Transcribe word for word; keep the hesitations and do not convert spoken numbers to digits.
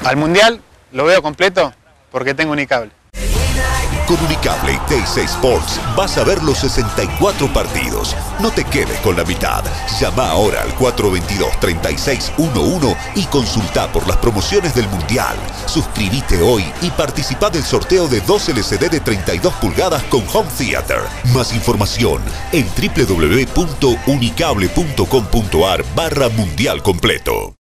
Al Mundial lo veo completo porque tengo Unicable. Con Unicable y Teis Sports vas a ver los sesenta y cuatro partidos. No te quedes con la mitad. Llama ahora al cuatro dos dos, tres seis uno uno y consulta por las promociones del Mundial. Suscríbete hoy y participa del sorteo de dos L C D de treinta y dos pulgadas con Home Theater. Más información en w w w punto unicable punto com punto a r barra mundial completo.